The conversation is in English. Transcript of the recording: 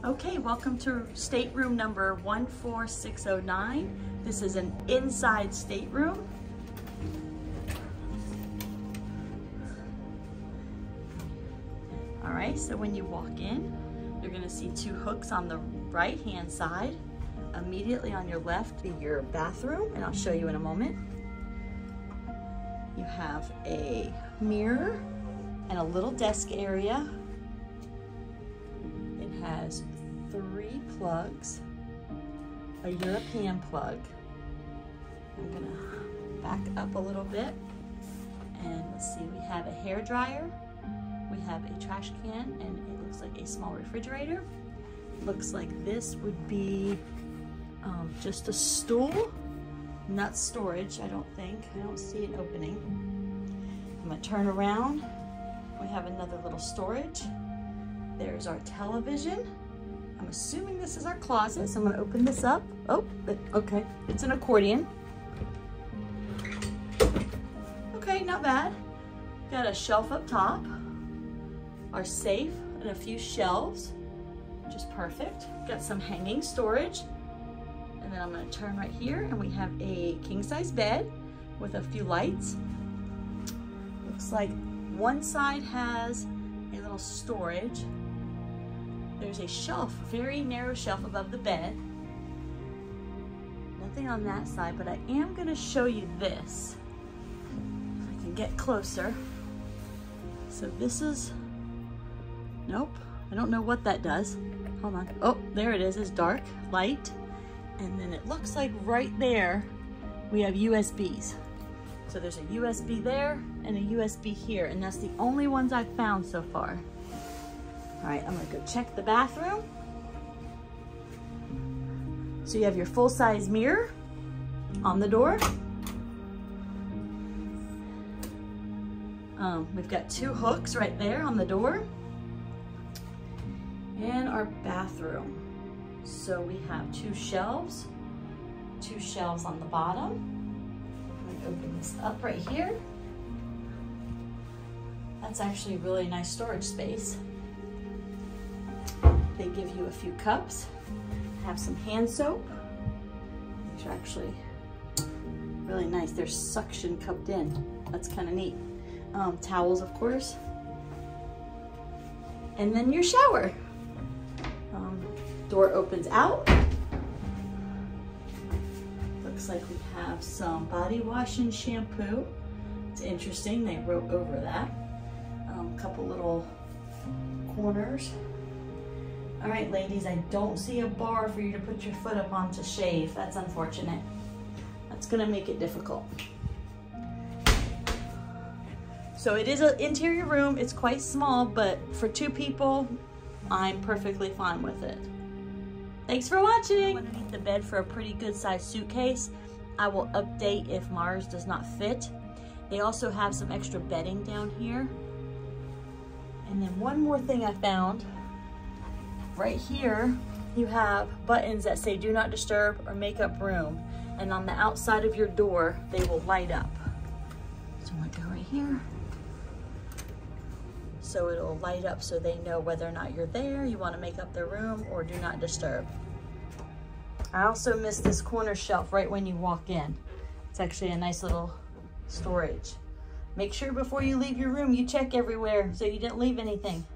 Okay, welcome to stateroom number 14609. This is an inside stateroom. All right, so when you walk in, you're gonna see two hooks on the right-hand side. Immediately on your left be your bathroom, and I'll show you in a moment. You have a mirror and a little desk area. It has 3 plugs, a European plug. I'm gonna back up a little bit, and let's see, we have a hair dryer, we have a trash can, and it looks like a small refrigerator. Looks like this would be just a stool, not storage, I don't think. I don't see an opening. I'm gonna turn around. We have another little storage. There's our television. I'm assuming this is our closet, so I'm gonna open this up. Oh, okay, it's an accordion. Okay, not bad. Got a shelf up top, our safe, and a few shelves, which is perfect. Got some hanging storage. And then I'm gonna turn right here, and we have a king-size bed with a few lights. Looks like one side has a little storage. There's a shelf, very narrow shelf above the bed. Nothing on that side, but I am gonna show you this. If I can get closer. So this is, nope, I don't know what that does. Hold on, oh, there it is, it's dark, light. And then it looks like right there, we have USBs. So there's a USB there and a USB here, and that's the only ones I've found so far. All right, I'm gonna go check the bathroom. So you have your full-size mirror on the door. We've got 2 hooks right there on the door. And our bathroom. So we have 2 shelves on the bottom. I'm gonna open this up right here. That's actually a really nice storage space. They give you a few cups, have some hand soap. These are actually really nice. They're suction cupped in. That's kind of neat. Towels, of course. And then your shower. Door opens out. Looks like we have some body wash and shampoo. It's interesting, they wrote over that. A couple little corners. All right, ladies, I don't see a bar for you to put your foot up on to shave. That's unfortunate. That's gonna make it difficult. So it is an interior room. It's quite small, but for 2 people, I'm perfectly fine with it. Thanks for watching. Underneath the bed for a pretty good sized suitcase. I will update if Mars does not fit. They also have some extra bedding down here. And then one more thing I found. Right here, you have buttons that say do not disturb or make up room. And on the outside of your door, they will light up. So I'm gonna go right here. So it'll light up so they know whether or not you're there, you want to make up the room, or do not disturb. I also missed this corner shelf right when you walk in. It's actually a nice little storage. Make sure before you leave your room, you check everywhere so you didn't leave anything.